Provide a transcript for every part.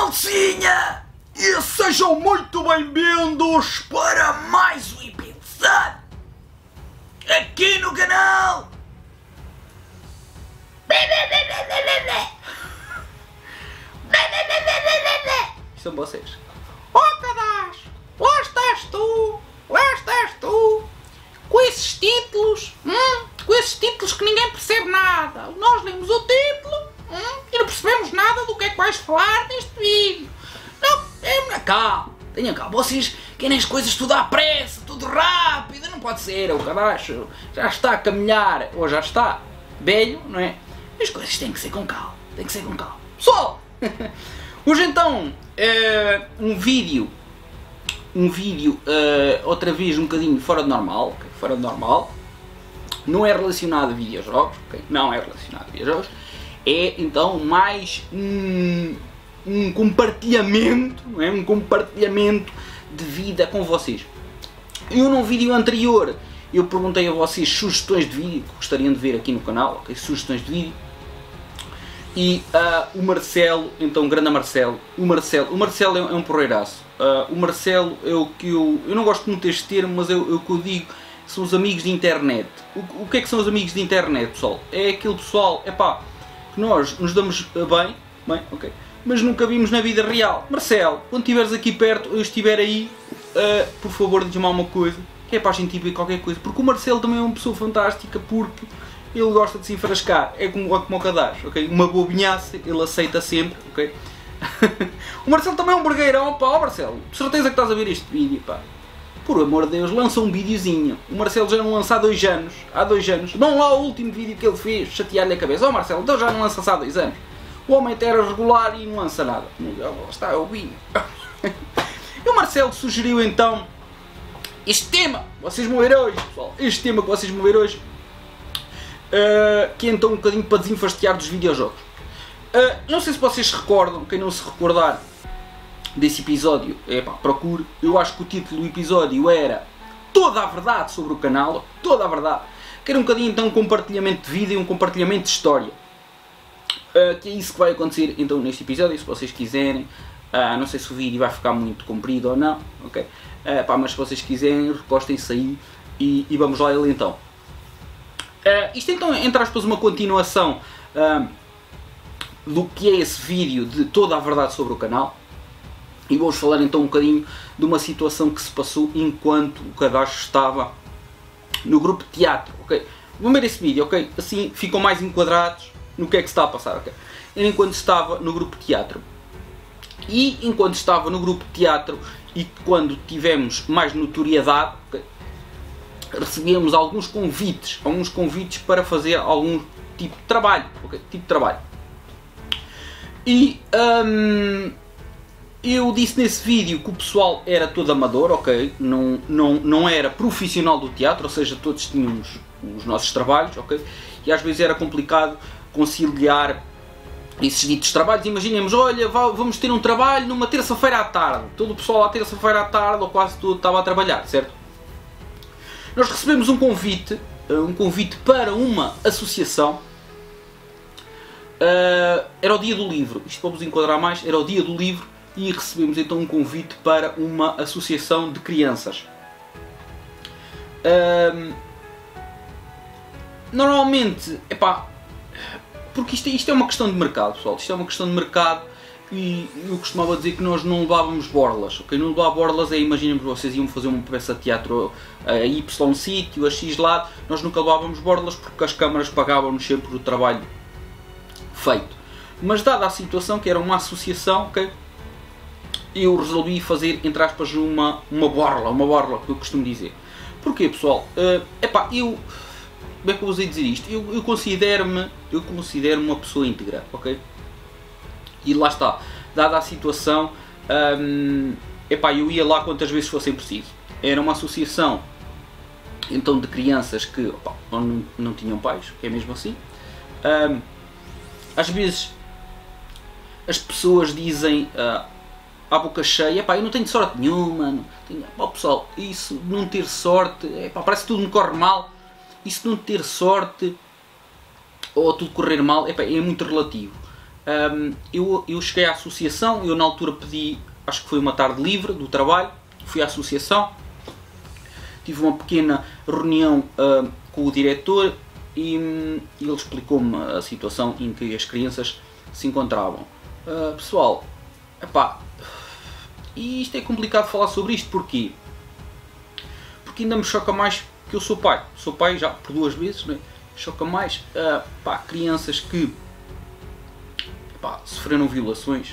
Malcinha! E sejam muito bem-vindos para mais um episódio aqui no canal! São vocês. Oh Cadás, lá estás tu, com esses títulos que ninguém percebe nada. Nós lemos o título e não percebemos nada do que é que vais falar neste vídeo. Não, Calma, tenham calma. Vocês querem as coisas tudo à pressa, tudo rápido. Não pode ser. O Cadastro já está a caminhar, ou já está velho, não é? As coisas têm que ser com calma. Pessoal, hoje então, um vídeo, outra vez um bocadinho fora de normal, okay? Fora de normal. Não é relacionado a videojogos, okay? Não é relacionado a videojogos. É então mais um compartilhamento, não é? Um compartilhamento de vida com vocês. Eu num vídeo anterior eu perguntei a vocês sugestões de vídeo que gostariam de ver aqui no canal, ok? Sugestões de vídeo. E o Marcelo, então o grande Marcelo, o Marcelo é um porreiraço. O Marcelo é o que eu não gosto muito deste termo, mas é o que eu digo, são os amigos de internet. O que é que são os amigos de internet, pessoal? É aquele pessoal, que nós nos damos bem, ok? Mas nunca vimos na vida real. Marcelo, quando estiveres aqui perto, eu estiver aí, por favor diz-me alguma coisa, que é para a gente ver qualquer coisa, porque o Marcelo também é uma pessoa fantástica, porque ele gosta de se enfrascar, é como o Cadastro, ok? Uma bobinhaça, ele aceita sempre, ok? O Marcelo também é um burgueirão, ó Marcelo, de certeza que estás a ver este vídeo, pá. Por amor de Deus, lança um videozinho. O Marcelo já não lança há 2 anos, não lá o último vídeo que ele fez, chatear-lhe a cabeça. Ó Marcelo, então já não lança há 2 anos. O homem até era regular e não lança nada. Está, é o vinho. E o Marcelo sugeriu então este tema, vocês vão ver hoje, pessoal, este tema que vocês vão ver hoje, que é então um bocadinho para desenfastiar dos videojogos. Não sei se vocês se recordam, quem não se recordar desse episódio, procure. Eu acho que o título do episódio era Toda a Verdade sobre o canal, toda a verdade, que era um bocadinho então um compartilhamento de vida e um compartilhamento de história. Que é isso que vai acontecer então neste episódio, se vocês quiserem. Não sei se o vídeo vai ficar muito comprido ou não, ok? Mas se vocês quiserem, repostem-se aí e vamos lá ele então. Isto então, entre aspas, uma continuação do que é esse vídeo de Toda a Verdade sobre o canal. E vamos falar então um bocadinho de uma situação que se passou enquanto o Cadastro estava no grupo de teatro, ok? Vamos ver esse vídeo, ok? Assim ficam mais enquadrados no que é que se está a passar, ok? Enquanto estava no grupo de teatro. E enquanto estava no grupo de teatro e quando tivemos mais notoriedade, okay, recebemos alguns convites para fazer algum tipo de trabalho, okay? E eu disse nesse vídeo que o pessoal era todo amador, ok? Não era profissional do teatro, ou seja, todos tínhamos os nossos trabalhos, ok? E às vezes era complicado conciliar esses ditos trabalhos. Imaginemos, olha, vamos ter um trabalho numa terça-feira à tarde. Todo o pessoal à terça-feira à tarde, ou quase todo, estava a trabalhar, certo? Nós recebemos um convite para uma associação. Era o dia do livro, isto para vos enquadrar mais, era o dia do livro. E recebemos então um convite para uma associação de crianças. Normalmente, porque isto é uma questão de mercado, pessoal. Isto é uma questão de mercado e eu costumava dizer que nós não levávamos borlas. Okay? Não levar borlas é, imaginemos, vocês iam fazer uma peça de teatro a Y sítio, a X lado. Nós nunca levávamos borlas porque as câmaras pagavam-nos sempre o trabalho feito. Mas dada a situação que era uma associação, ok? Eu resolvi fazer, entre aspas, uma borla, que eu costumo dizer. Porquê, pessoal? Como é que eu usei dizer isto? Eu considero-me uma pessoa íntegra, ok? E lá está, dada a situação, eu ia lá quantas vezes fosse preciso. Era uma associação, então, de crianças que não tinham pais, é mesmo assim. Às vezes, as pessoas dizem à boca cheia, eu não tenho sorte nenhuma, pessoal, isso de não ter sorte, parece que tudo me corre mal, isso de não ter sorte, ou tudo correr mal, é muito relativo. Eu cheguei à associação, eu na altura pedi, acho que foi uma tarde livre do trabalho, fui à associação, tive uma pequena reunião com o diretor e ele explicou-me a situação em que as crianças se encontravam. Pessoal, epá, e isto é complicado falar sobre isto, porquê? Porque ainda me choca mais que eu sou pai já por 2 vezes, né? Choca mais crianças que sofreram violações,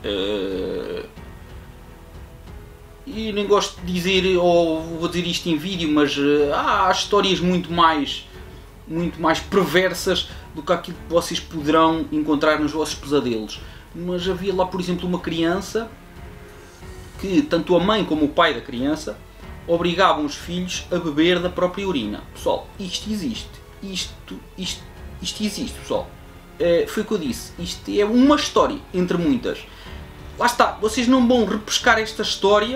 e nem gosto de dizer, ou vou dizer isto em vídeo, mas há histórias muito mais perversas do que aquilo que vocês poderão encontrar nos vossos pesadelos. Mas havia lá, por exemplo, uma criança que tanto a mãe como o pai da criança obrigavam os filhos a beber da própria urina. Pessoal, isto existe. Isto existe, pessoal. Foi o que eu disse. Isto é uma história entre muitas. Lá está. Vocês não vão repescar esta história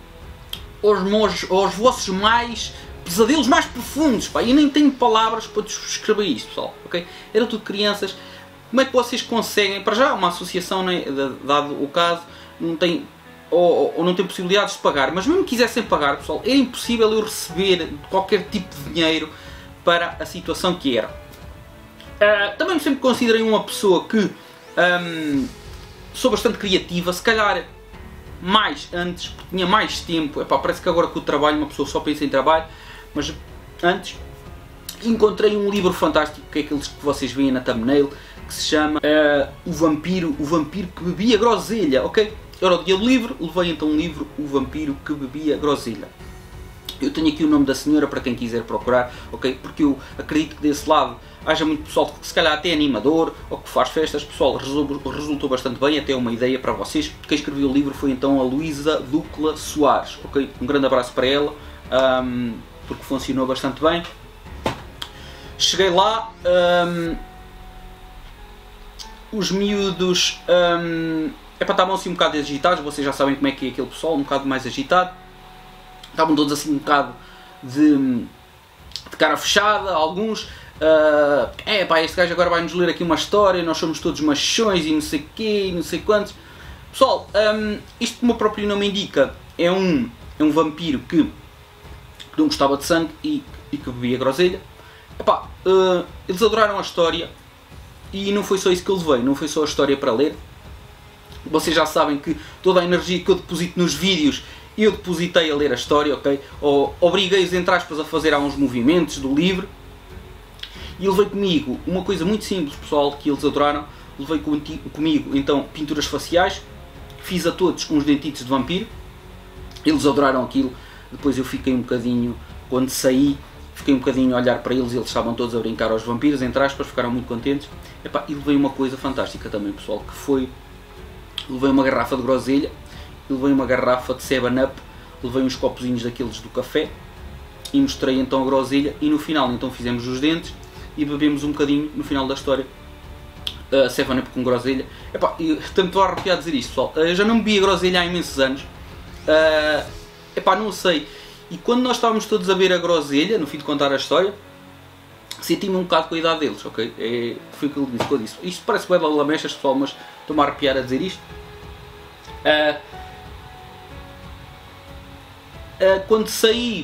aos vossos pesadelos mais profundos. Pá. Eu nem tenho palavras para descrever isto, pessoal. Okay? Eram tudo crianças. Como é que vocês conseguem? Para já, uma associação, né, dado o caso, não tem... Ou não tem possibilidades de pagar, mas mesmo que quisessem pagar, pessoal, era impossível eu receber qualquer tipo de dinheiro para a situação que era. Também me sempre considerei uma pessoa que sou bastante criativa, se calhar mais antes, porque tinha mais tempo. Parece que agora com o trabalho uma pessoa só pensa em trabalho, mas antes encontrei um livro fantástico, que é aqueles que vocês veem na thumbnail, que se chama o Vampiro que Bebia Groselha, ok? Era o dia do livro, levei então um livro, O Vampiro que Bebia Groselha. Eu tenho aqui o nome da senhora para quem quiser procurar, ok? Porque eu acredito que desse lado haja muito pessoal que se calhar até é animador ou que faz festas. Pessoal, resultou bastante bem, até uma ideia para vocês. Quem escreveu o livro foi então a Luísa Ducla Soares, ok? Um grande abraço para ela, porque funcionou bastante bem. Cheguei lá, os miúdos... estavam assim um bocado agitados, vocês já sabem como é que é aquele pessoal, um bocado mais agitado. Estavam todos assim um bocado de cara fechada, alguns. Este gajo agora vai nos ler aqui uma história, nós somos todos machões e não sei quê, e não sei quantos. Pessoal, isto como o próprio nome indica, é um vampiro que não gostava de sangue e que bebia groselha. Eles adoraram a história e não foi só isso que eu levei, não foi só a história para ler. Vocês já sabem que toda a energia que eu deposito nos vídeos, eu depositei a ler a história, ok? Ou obriguei-os, entre aspas, a fazer alguns movimentos do livro. E levei comigo uma coisa muito simples, pessoal, que eles adoraram. Levei comigo, então, pinturas faciais. Fiz a todos uns dentitos de vampiro. Eles adoraram aquilo. Depois eu fiquei um bocadinho, quando saí, fiquei um bocadinho a olhar para eles. Eles estavam todos a brincar aos vampiros, entre aspas, ficaram muito contentes. E levei uma coisa fantástica também, pessoal, que foi... Levei uma garrafa de groselha, levei uma garrafa de 7-Up, levei uns copozinhos daqueles do café e mostrei então a groselha e no final então fizemos os dentes e bebemos um bocadinho no final da história 7-Up com groselha. Estou arrepiado a dizer isto, pessoal. Eu já não bebia groselha há imensos anos. Não sei. E quando nós estávamos todos a ver a groselha, no fim de contar a história, senti-me um bocado com a idade deles, ok? Foi o que eu disse. Isto parece bem lamechas, pessoal, mas estou-me a arrepiar a dizer isto. Quando saí...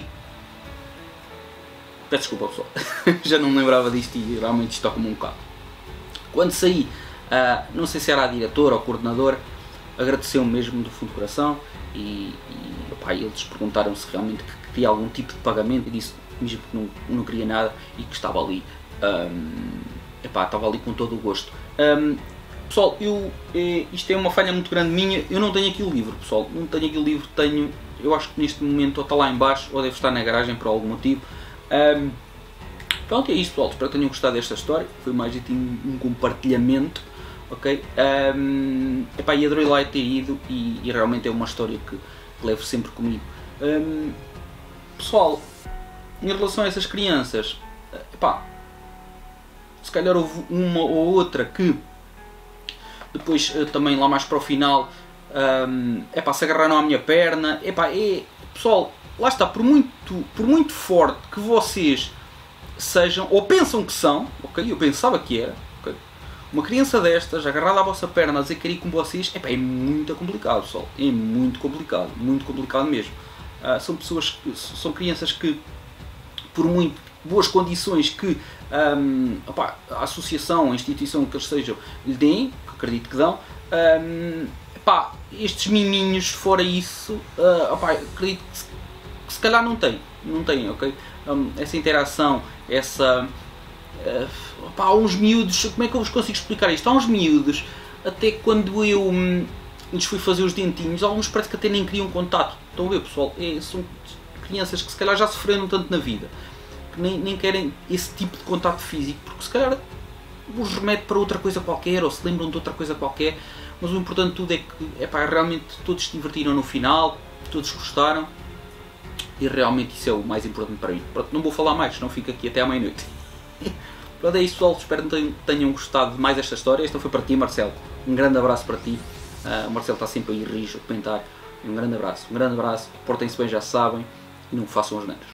Peço desculpa, pessoal. Já não me lembrava disto e realmente isto toca-me um bocado. Quando saí, não sei se era a diretora ou a coordenadora, agradeceu-me mesmo do fundo do coração e eles perguntaram se realmente queria algum tipo de pagamento e disse mesmo que não queria nada e que estava ali, estava ali com todo o gosto. Pessoal, isto é uma falha muito grande minha, eu não tenho aqui o livro, pessoal, não tenho aqui o livro, eu acho que neste momento ou está lá em baixo ou deve estar na garagem por algum motivo. Pronto, é isto, pessoal, espero que tenham gostado desta história, foi mais um compartilhamento, ok? E adorei lá ter ido e realmente é uma história que levo sempre comigo. Pessoal, em relação a essas crianças, se calhar houve uma ou outra que depois também lá mais para o final se agarraram à minha perna. Pessoal, lá está, por muito forte que vocês sejam, ou pensam que são, ok? Eu pensava que era, ok? Uma criança destas, agarrada à vossa perna, a dizer que queria ir com vocês, epá, é muito complicado, pessoal. É muito complicado mesmo. São crianças que, por muito boas condições que opá, a associação, a instituição que eles sejam, lhe deem, que acredito que dão, opá, estes miminhos, fora isso, opá, acredito que se calhar não têm, ok? Essa interação, há uns miúdos, como é que eu vos consigo explicar isto? Há uns miúdos, até quando eu lhes fui fazer os dentinhos, alguns parece que até nem queriam contato. Estão a ver, pessoal? São crianças que se calhar já sofreram tanto na vida, que nem querem esse tipo de contato físico, porque se calhar os remete para outra coisa qualquer, ou se lembram de outra coisa qualquer, mas o importante de tudo é que realmente todos se divertiram no final, todos gostaram, e realmente isso é o mais importante para mim. Pronto, não vou falar mais, senão fico aqui até à meia-noite. Pronto, é isso, pessoal, espero que tenham gostado de mais esta história. Esta foi para ti, Marcelo, um grande abraço para ti. O Marcelo está sempre aí rijo a comentar. Um grande abraço, portem-se bem, já sabem, e não façam as neiras.